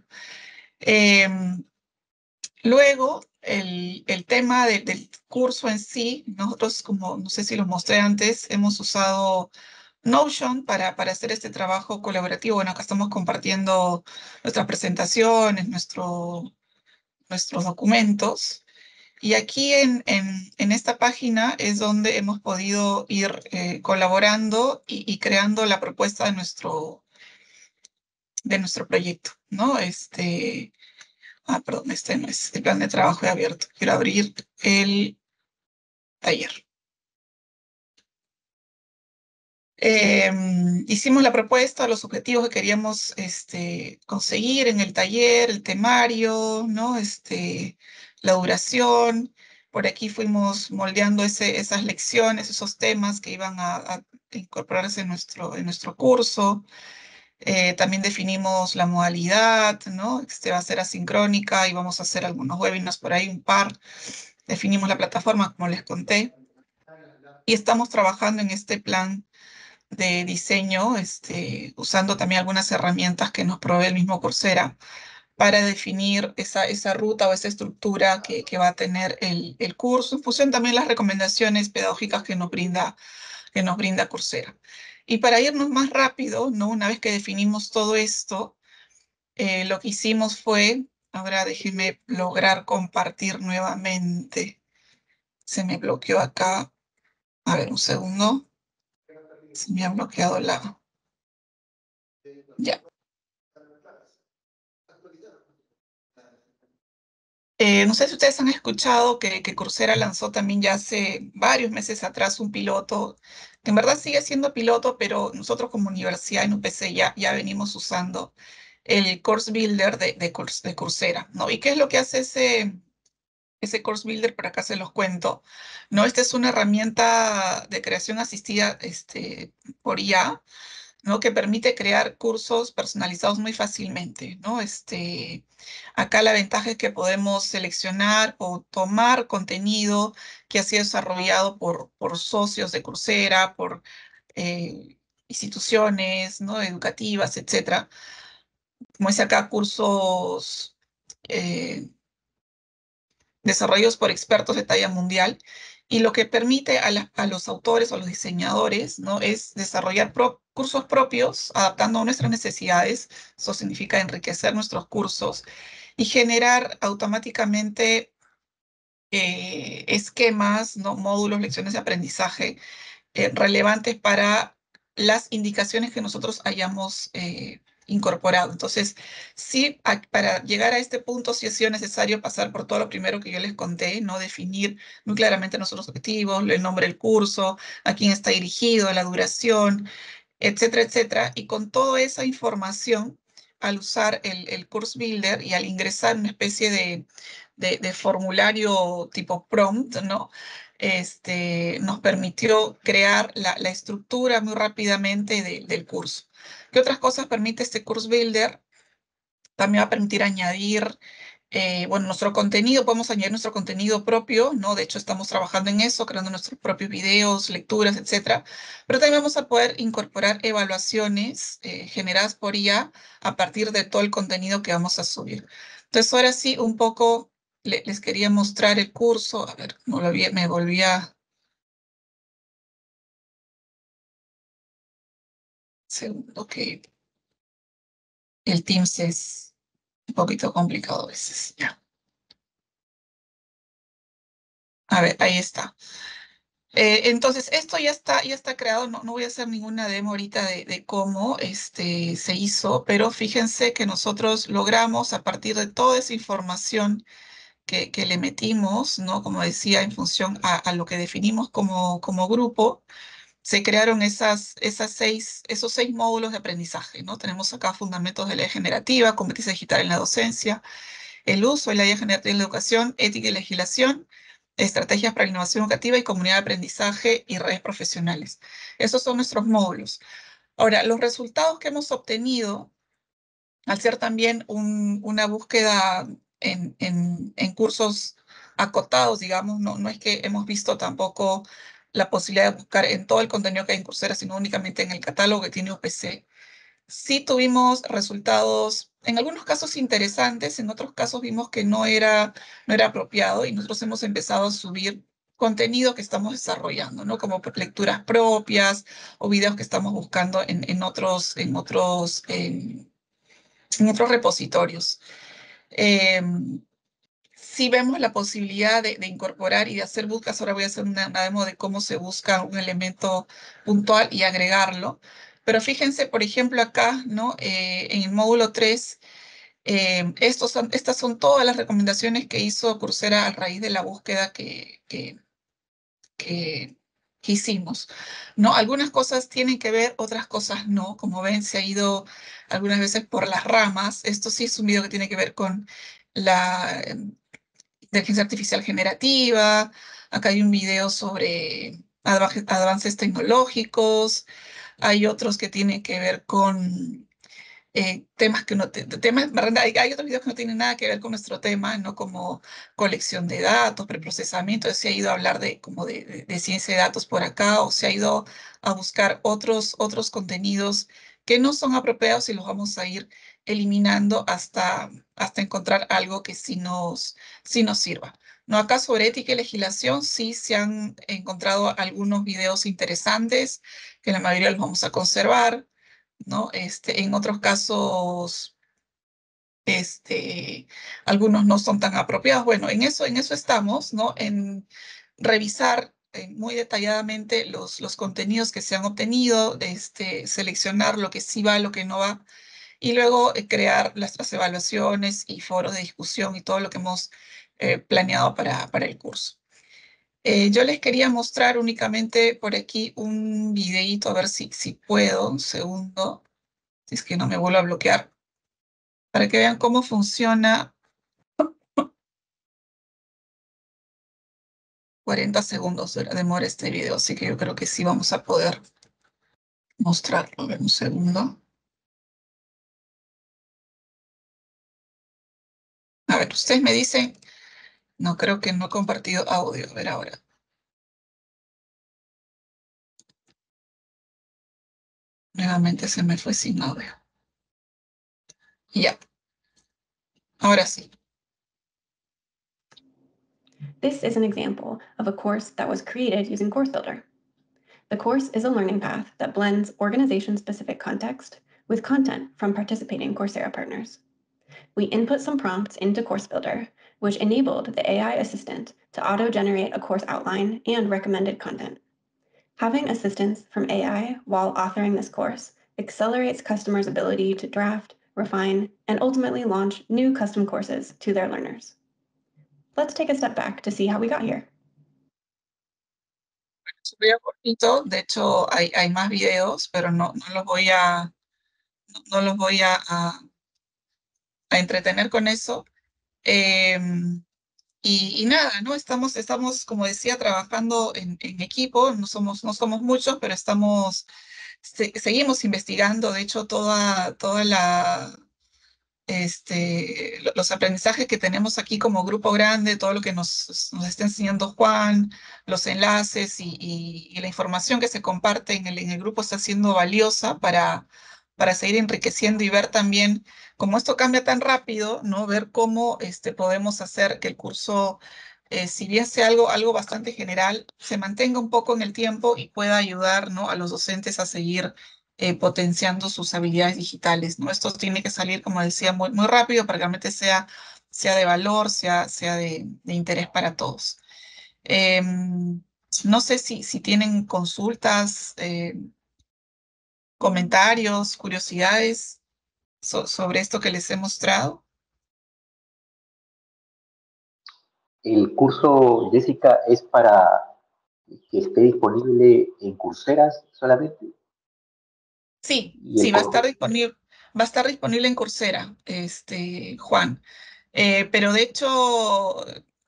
Luego, el tema del curso en sí, nosotros, como no sé si lo mostré antes, hemos usado Notion para hacer este trabajo colaborativo. Bueno, acá estamos compartiendo nuestras presentaciones, nuestros documentos. Y aquí en esta página es donde hemos podido ir colaborando y creando la propuesta de nuestro proyecto, ¿no? Perdón, este no es el plan de trabajo abierto. Quiero abrir el taller. Hicimos la propuesta, los objetivos que queríamos conseguir en el taller, el temario, ¿no? La duración. Por aquí fuimos moldeando esas lecciones, esos temas que iban a incorporarse en nuestro curso. También definimos la modalidad, ¿no? Va a ser asincrónica y vamos a hacer algunos webinars por ahí, un par. Definimos la plataforma, como les conté. Y estamos trabajando en este plan de diseño, usando también algunas herramientas que nos provee el mismo Coursera para definir esa ruta o esa estructura que va a tener el curso, en función también de las recomendaciones pedagógicas que nos brinda Coursera. Y para irnos más rápido, ¿no? Una vez que definimos todo esto, lo que hicimos fue, ahora déjenme lograr compartir nuevamente. Se me bloqueó acá. A ver, un segundo. Se me ha bloqueado la... Ya. No sé si ustedes han escuchado que Coursera lanzó también ya hace varios meses atrás un piloto, que en verdad sigue siendo piloto, pero nosotros como universidad en UPC ya venimos usando el Course Builder de Coursera, ¿no? ¿Y qué es lo que hace ese Course Builder? Por acá se los cuento, ¿no? Esta es una herramienta de creación asistida por IA, ¿no? Que permite crear cursos personalizados muy fácilmente, ¿no? Acá la ventaja es que podemos seleccionar o tomar contenido que ha sido desarrollado por socios de Coursera, por instituciones, ¿no? Educativas, etcétera. Como dice acá, cursos eh, desarrollados por expertos de talla mundial, y lo que permite a los autores o a los diseñadores, ¿no? Es desarrollar cursos propios, adaptando a nuestras necesidades. Eso significa enriquecer nuestros cursos y generar automáticamente esquemas, ¿no? Módulos, lecciones de aprendizaje relevantes para las indicaciones que nosotros hayamos incorporado. Entonces, sí, para llegar a este punto sí ha sido necesario pasar por todo lo primero que yo les conté, ¿no? Definir muy claramente nuestros objetivos, el nombre del curso, a quién está dirigido, la duración, etcétera, etcétera. Y con toda esa información, al usar el Course Builder y al ingresar una especie de formulario tipo prompt, ¿no? Nos permitió crear la estructura muy rápidamente del curso. ¿Qué otras cosas permite este Course Builder? También va a permitir añadir, bueno, nuestro contenido, podemos añadir nuestro contenido propio, ¿no? De hecho, estamos trabajando en eso, creando nuestros propios videos, lecturas, etcétera. Pero también vamos a poder incorporar evaluaciones generadas por IA a partir de todo el contenido que vamos a subir. Entonces, ahora sí, un poco les quería mostrar el curso. A ver, me volví a... Segundo, que el Teams es un poquito complicado a veces. Ya. A ver, ahí está. Entonces, esto ya está creado. No voy a hacer ninguna demo ahorita de cómo se hizo, pero fíjense que nosotros logramos, a partir de toda esa información que le metimos, ¿no? Como decía, en función a lo que definimos como grupo, se crearon esos seis módulos de aprendizaje, ¿no? Tenemos acá fundamentos de la generativa, competencia digital en la docencia, el uso de la IA generativa en la educación, ética y legislación, estrategias para la innovación educativa y comunidad de aprendizaje y redes profesionales. Esos son nuestros módulos. Ahora, los resultados que hemos obtenido, al ser también una búsqueda en cursos acotados, digamos, no es que hemos visto tampoco la posibilidad de buscar en todo el contenido que hay en Coursera, sino únicamente en el catálogo que tiene UPC. Sí tuvimos resultados, en algunos casos interesantes, en otros casos vimos que no era apropiado, y nosotros hemos empezado a subir contenido que estamos desarrollando, ¿no? Como lecturas propias o videos que estamos buscando en otros repositorios. Sí vemos la posibilidad de incorporar y de hacer búsquedas. Ahora voy a hacer una demo de cómo se busca un elemento puntual y agregarlo. Pero fíjense, por ejemplo, acá, ¿no? En el módulo 3, estas son todas las recomendaciones que hizo Coursera a raíz de la búsqueda que que hicimos, ¿no? Algunas cosas tienen que ver, otras cosas no. Como ven, se ha ido algunas veces por las ramas. Esto sí es un video que tiene que ver con la inteligencia artificial generativa. Acá hay un video sobre avances tecnológicos. Hay otros que tienen que ver con temas que no, temas, hay otros videos que no tienen nada que ver con nuestro tema, ¿no? Como colección de datos, preprocesamiento. Se ha ido a hablar de, como de ciencia de datos por acá, o se ha ido a buscar otros contenidos que no son apropiados y los vamos a ir eliminando hasta encontrar algo que sí nos sirva. No, acá sobre ética y legislación sí se han encontrado algunos videos interesantes, que la mayoría los vamos a conservar, ¿no? En otros casos, algunos no son tan apropiados. Bueno, en eso estamos, ¿no? En revisar muy detalladamente los contenidos que se han obtenido, seleccionar lo que sí va, lo que no va, y luego crear nuestras evaluaciones y foros de discusión y todo lo que hemos planeado para el curso. Yo les quería mostrar únicamente por aquí un videíto, a ver si puedo, un segundo, si es que no me vuelvo a bloquear, para que vean cómo funciona. 40 segundos demora este video, así que yo creo que sí vamos a poder mostrarlo. A ver, un segundo. A ver, ustedes me dicen, no, creo que no he compartido audio. A ver ahora. Nuevamente se me fue sin audio. Ya, ahora sí. This is an example of a course that was created using Course Builder. The course is a learning path that blends organization-specific context with content from participating Coursera partners. We input some prompts into Course Builder, which enabled the AI assistant to auto-generate a course outline and recommended content. Having assistance from AI while authoring this course accelerates customers' ability to draft, refine, and ultimately launch new custom courses to their learners. Let's take a step back to see how we got here. Es un video cortito, de hecho hay más videos, pero no los voy a entretener con eso. Y nada, ¿no? Estamos, como decía, trabajando en equipo, no somos muchos, pero seguimos investigando. De hecho, los aprendizajes que tenemos aquí como grupo grande, todo lo que nos está enseñando Juan, los enlaces y la información que se comparte en el grupo está siendo valiosa para seguir enriqueciendo y ver también, como esto cambia tan rápido, ¿no? Ver cómo podemos hacer que el curso, si bien sea algo bastante general, se mantenga un poco en el tiempo y pueda ayudar, ¿no? A los docentes a seguir potenciando sus habilidades digitales, ¿no? Esto tiene que salir, como decía, muy rápido para que realmente sea de valor, sea de interés para todos. No sé si tienen consultas, comentarios, curiosidades sobre esto que les he mostrado. El curso, Jessica, es para que esté disponible en Coursera solamente. Sí, Y va a estar disponible en Coursera, Juan. Pero de hecho,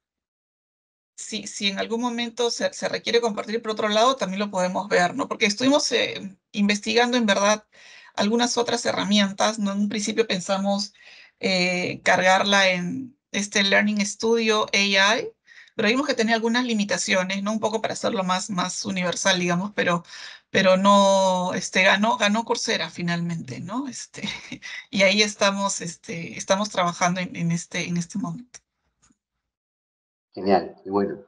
si en algún momento se requiere compartir por otro lado, también lo podemos ver, ¿no? Porque estuvimos investigando en verdad algunas otras herramientas, ¿no? En un principio pensamos cargarla en este Learning Studio AI, pero vimos que tenía algunas limitaciones, ¿no? Un poco para hacerlo más universal, digamos, pero no, ganó Coursera finalmente, ¿no? Y ahí estamos trabajando en este momento. Genial, qué bueno.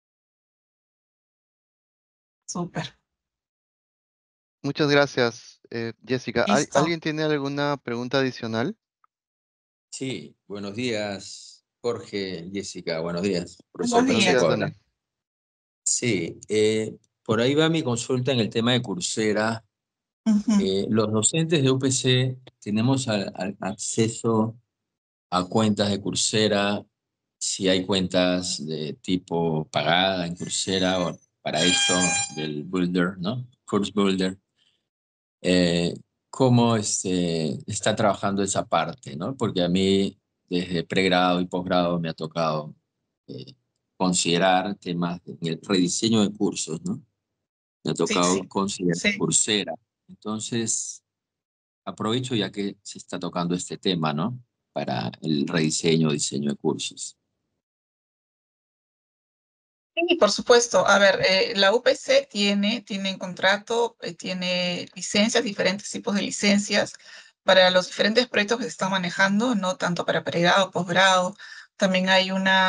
Súper. Muchas gracias, Jessica. Listo. ¿Alguien tiene alguna pregunta adicional? Sí, buenos días, Jorge, Jessica, buenos días, profesor Buenos Buenos días. días, Pacheco Dani. habla. Sí, por ahí va mi consulta en el tema de Coursera. Ujú. Los docentes de UPC tenemos acceso a cuentas de Coursera, si hay cuentas de tipo pagada en Coursera para esto del Builder, ¿no? Course Builder. ¿Cómo está trabajando esa parte, ¿no? Porque a mí desde pregrado y posgrado me ha tocado considerar temas en el rediseño de cursos, ¿no? Me ha Sí, tocado sí, considerar sí. Coursera. Entonces, aprovecho ya que se está tocando este tema, ¿no? Para el rediseño, diseño de cursos. Sí, por supuesto. A ver, la UPC tiene en contrato, tiene licencias, diferentes tipos de licencias para los diferentes proyectos que se están manejando, no tanto para pregrado, posgrado. También hay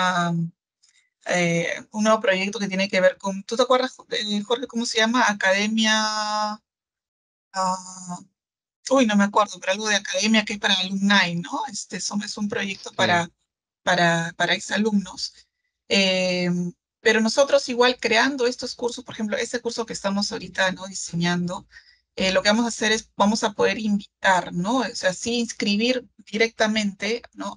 un nuevo proyecto que tiene que ver con, ¿tú te acuerdas, Jorge, cómo se llama? Academia, ah, uy, no me acuerdo, pero algo de academia que es para alumni, ¿no? Es un proyecto Sí. para exalumnos. Eh, pero nosotros igual creando estos cursos, por ejemplo, este curso que estamos ahorita, ¿no? Diseñando, lo que vamos a hacer es, vamos a poder invitar, ¿no? O sea, sí inscribir directamente, ¿no?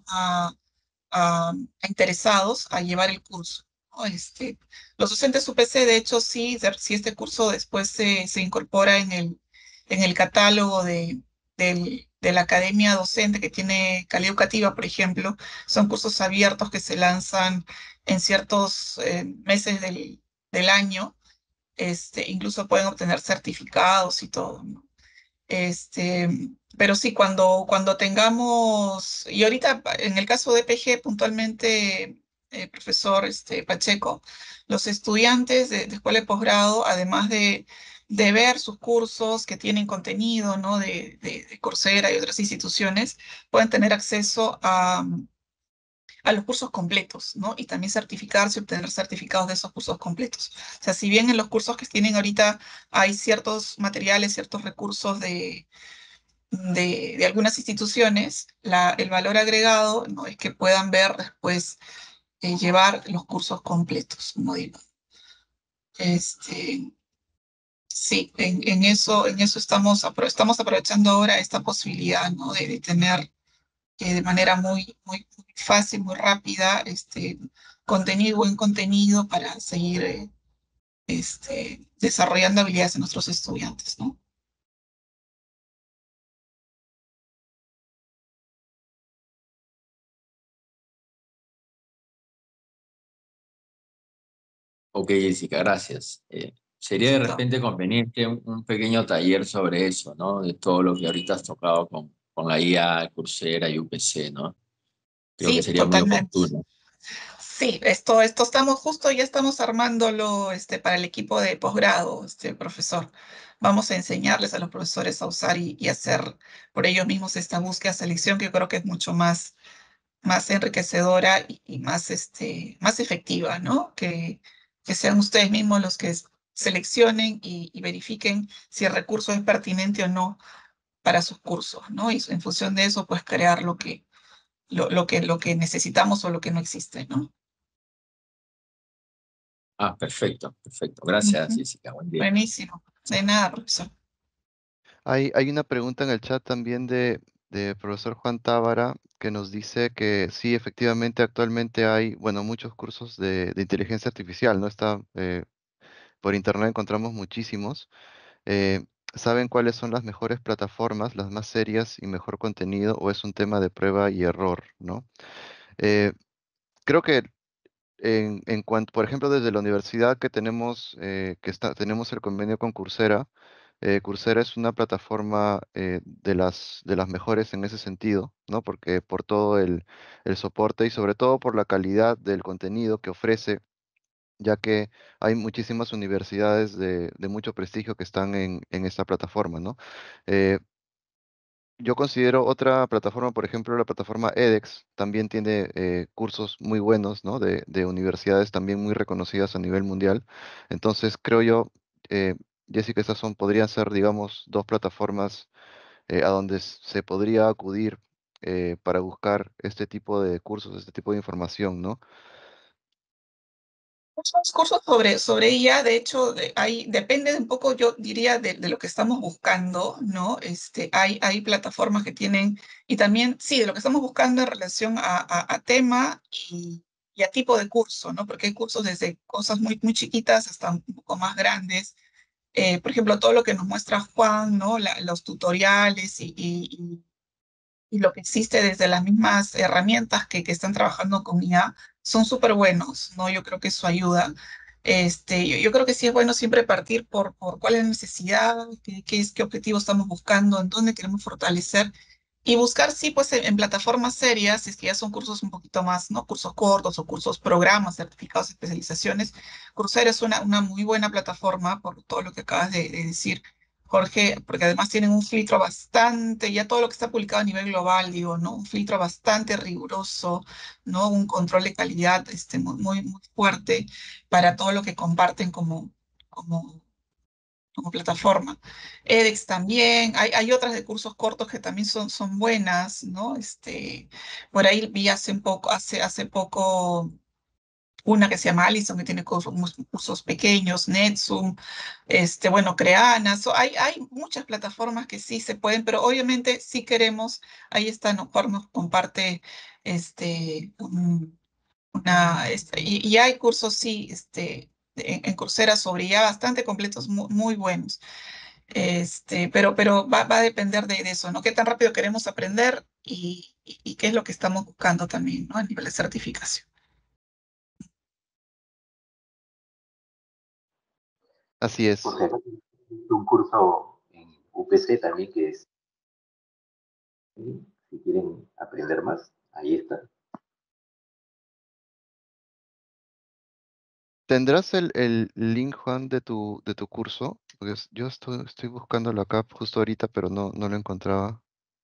A interesados a llevar el curso, ¿no? Los docentes UPC, de hecho, sí, si este curso después se incorpora en el catálogo de la academia docente que tiene calidad educativa, por ejemplo, son cursos abiertos que se lanzan en ciertos meses del año, incluso pueden obtener certificados y todo, ¿no? Este, pero sí, cuando tengamos, y ahorita en el caso de PG puntualmente, profesor Pacheco, los estudiantes de escuela de posgrado, además de ver sus cursos que tienen contenido, ¿no? de Coursera y otras instituciones, pueden tener acceso a los cursos completos, ¿no? Y también certificarse, obtener certificados de esos cursos completos. O sea, si bien en los cursos que tienen ahorita hay ciertos materiales, ciertos recursos de algunas instituciones, el valor agregado, ¿no? Es que puedan ver después llevar los cursos completos, como digo. Este, sí, en eso estamos aprovechando ahora esta posibilidad, ¿no? De tener de manera muy fácil, muy rápida, buen contenido para seguir desarrollando habilidades en nuestros estudiantes, ¿no? Ok, Jessica, gracias. Sería de Listo. repente conveniente un pequeño taller sobre eso, ¿no? De todo lo que ahorita has tocado con la IA, Coursera y UPC, ¿no? Creo que Sí, sería muy totalmente. oportuno. Sí, esto estamos justo, ya estamos armándolo para el equipo de posgrado, profesor. Vamos a enseñarles a los profesores a usar y hacer por ellos mismos esta búsqueda, selección, que yo creo que es mucho más enriquecedora y más efectiva, ¿no? Que sean ustedes mismos los que seleccionen y verifiquen si el recurso es pertinente o no para sus cursos, ¿no? Y en función de eso, pues crear lo que necesitamos o lo que no existe, ¿no? Ah, perfecto, perfecto. Gracias, Ujú. Jessica. Buen día. Buenísimo. De nada, profesor. Hay una pregunta en el chat también de profesor Juan Tábara que nos dice que sí, efectivamente, actualmente hay, bueno, muchos cursos de inteligencia artificial, ¿no? Por internet encontramos muchísimos. Eh, ¿Saben cuáles son las mejores plataformas, las más serias y mejor contenido, o es un tema de prueba y error, ¿no? Eh, Creo que en cuanto, por ejemplo, desde la universidad que tenemos, tenemos el convenio con Coursera. Coursera es una plataforma de las mejores en ese sentido, ¿no? Porque por todo el soporte y sobre todo por la calidad del contenido que ofrece, ya que hay muchísimas universidades de mucho prestigio que están en esta plataforma, ¿no? Eh, yo considero otra plataforma, por ejemplo, la plataforma edX, también tiene cursos muy buenos, ¿no? De universidades también muy reconocidas a nivel mundial. Entonces, creo yo, eh, Jessica, podrían ser, digamos, dos plataformas a donde se podría acudir para buscar este tipo de cursos, este tipo de información, ¿no? Muchos cursos sobre ella, de hecho, depende un poco, yo diría, de lo que estamos buscando, ¿no? Hay plataformas que tienen, y también, sí, de lo que estamos buscando en relación a tema y a tipo de curso, ¿no? Porque hay cursos desde cosas muy, muy chiquitas hasta un poco más grandes. Por ejemplo, todo lo que nos muestra Juan, ¿no? Los tutoriales y lo que existe desde las mismas herramientas que están trabajando con IA son súper buenos, ¿no? Yo creo que eso ayuda. Yo creo que sí es bueno siempre partir por cuál es la necesidad, qué objetivo estamos buscando, en dónde queremos fortalecer y buscar, sí, pues en plataformas serias, si es que ya son cursos un poquito más, ¿no? Cursos cortos o cursos, programas, certificados, especializaciones. Coursera es una muy buena plataforma por todo lo que acabas de decir, Jorge, porque además tienen un filtro bastante, ya todo lo que está publicado a nivel global, digo, ¿no? Un filtro bastante riguroso, ¿no? Un control de calidad muy, muy, muy fuerte para todo lo que comparten como como plataforma. edX también, hay otras de cursos cortos que también son buenas, ¿no? Por ahí vi hace poco una que se llama Allison, que tiene cursos pequeños, NetSum, bueno, Creana, hay muchas plataformas que sí se pueden, pero obviamente si queremos, ahí está, ¿no? Juan nos comparte y hay cursos, sí, en Coursera sobre IA bastante completos, muy, muy buenos. Pero va a depender de eso, ¿no? Qué tan rápido queremos aprender y qué es lo que estamos buscando también, ¿no? A nivel de certificación. Así es. Porque un curso en UPC también que es, si quieren aprender más, ahí está. ¿Tendrás el link, Juan, de tu curso? Porque yo estoy buscándolo acá justo ahorita, pero no lo encontraba.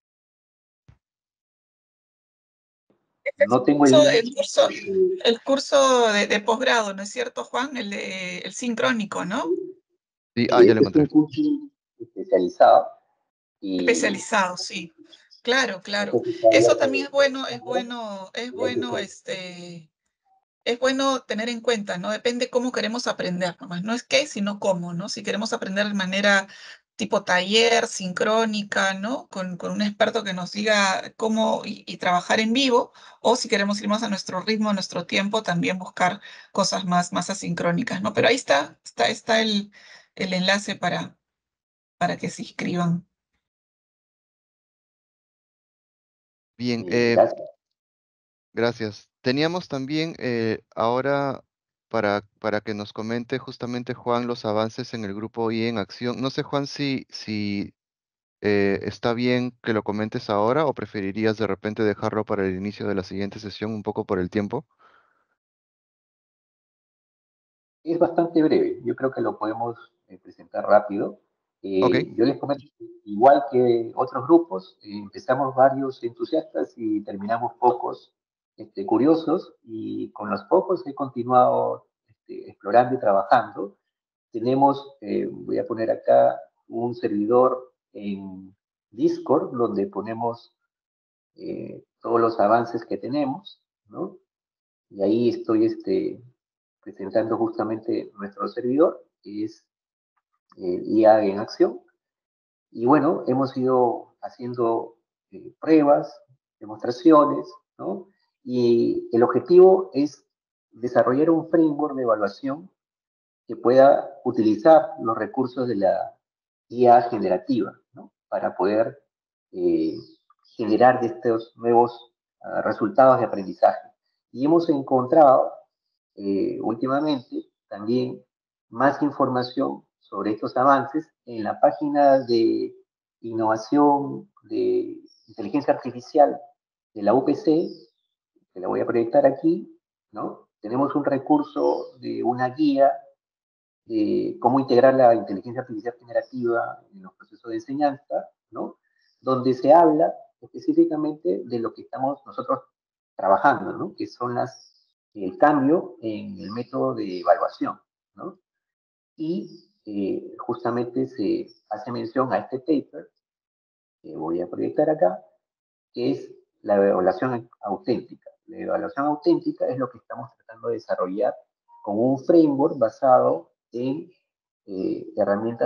No tengo el link. El curso de posgrado, ¿no es cierto, Juan? El sincrónico, ¿no? Sí, ya lo Este es un encontré. curso especializado y Especializado, sí. Claro, claro. entonces está Eso abierto también es y hay que bueno, es bueno tener en cuenta, ¿no? Depende cómo queremos aprender, nomás. No es qué, sino cómo, ¿no? Si queremos aprender de manera tipo taller, sincrónica, ¿no? Con un experto que nos diga cómo y trabajar en vivo, o si queremos ir más a nuestro ritmo, a nuestro tiempo, también buscar cosas más asincrónicas, ¿no? Pero ahí está el enlace para que se inscriban. Bien, gracias. gracias. Teníamos también ahora para que nos comente justamente Juan los avances en el grupo I en acción. No sé, Juan, si está bien que lo comentes ahora o preferirías de repente dejarlo para el inicio de la siguiente sesión un poco por el tiempo. Es bastante breve, yo creo que lo podemos presentar rápido. Ok, Yo les comento, igual que otros grupos, empezamos varios entusiastas y terminamos pocos curiosos, y con los pocos he continuado explorando y trabajando. Tenemos, voy a poner acá un servidor en Discord donde ponemos todos los avances que tenemos, ¿no? Y ahí estoy presentando justamente nuestro servidor, que es IA en acción. Y bueno, hemos ido haciendo pruebas, demostraciones, ¿no? Y el objetivo es desarrollar un framework de evaluación que pueda utilizar los recursos de la IA generativa, ¿no? Para poder eh, generar de estos nuevos resultados de aprendizaje. Y hemos encontrado últimamente también más información sobre estos avances en la página de innovación de inteligencia artificial de la UPC, que la voy a proyectar aquí, ¿no? Tenemos un recurso de una guía de cómo integrar la inteligencia artificial generativa en los procesos de enseñanza, ¿no? Donde se habla específicamente de lo que estamos nosotros trabajando, ¿no? Que son el cambio en el método de evaluación, ¿no? Y justamente se hace mención a este paper, que voy a proyectar acá, que es la evaluación auténtica. La evaluación auténtica es lo que estamos tratando de desarrollar con un framework basado en herramientas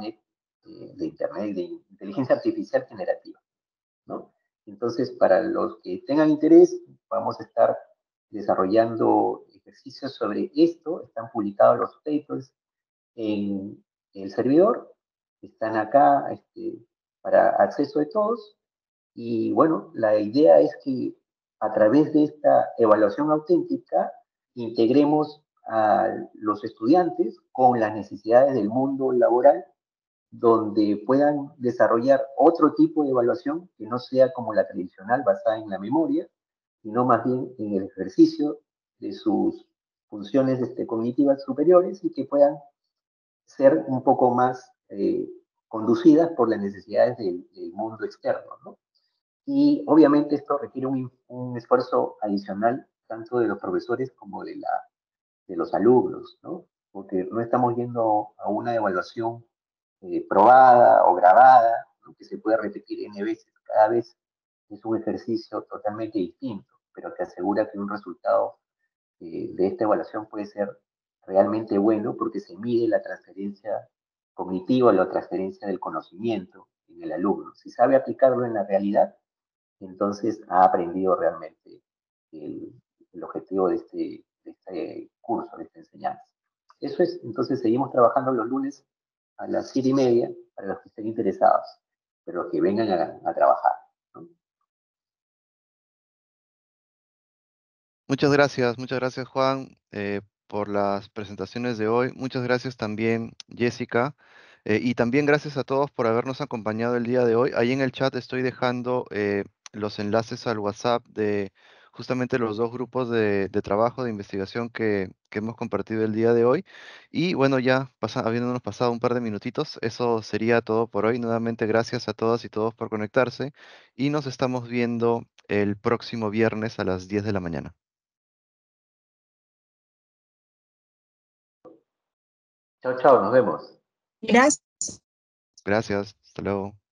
de inteligencia artificial generativa, ¿no? Entonces, para los que tengan interés, vamos a estar desarrollando ejercicios sobre esto, están publicados los papers en el servidor, están acá para acceso de todos, y bueno, la idea es que a través de esta evaluación auténtica integremos a los estudiantes con las necesidades del mundo laboral, donde puedan desarrollar otro tipo de evaluación que no sea como la tradicional basada en la memoria, sino más bien en el ejercicio de sus funciones cognitivas superiores, y que puedan ser un poco más conducidas por las necesidades del mundo externo, ¿no? Y obviamente esto requiere un esfuerzo adicional tanto de los profesores como de los alumnos, ¿no? Porque no estamos yendo a una evaluación probada o grabada, ¿no? Que se puede repetir N veces. Cada vez es un ejercicio totalmente distinto, pero que asegura que un resultado de esta evaluación puede ser realmente bueno, porque se mide la transferencia cognitiva, la transferencia del conocimiento en el alumno. Si sabe aplicarlo en la realidad, entonces ha aprendido realmente el, el objetivo de este curso, de esta enseñanza. Eso es, entonces seguimos trabajando los lunes a las 7:30 para los que estén interesados, pero que vengan a trabajar, ¿no? Muchas gracias Juan por las presentaciones de hoy. Muchas gracias también Jessica. Y también gracias a todos por habernos acompañado el día de hoy. Ahí en el chat estoy dejando los enlaces al WhatsApp de justamente los dos grupos de trabajo, de investigación que hemos compartido el día de hoy. Y bueno, ya habiéndonos pasado un par de minutitos, eso sería todo por hoy. Nuevamente gracias a todas y todos por conectarse y nos estamos viendo el próximo viernes a las 10 de la mañana. Chao, chao, nos vemos. Gracias. Gracias, hasta luego.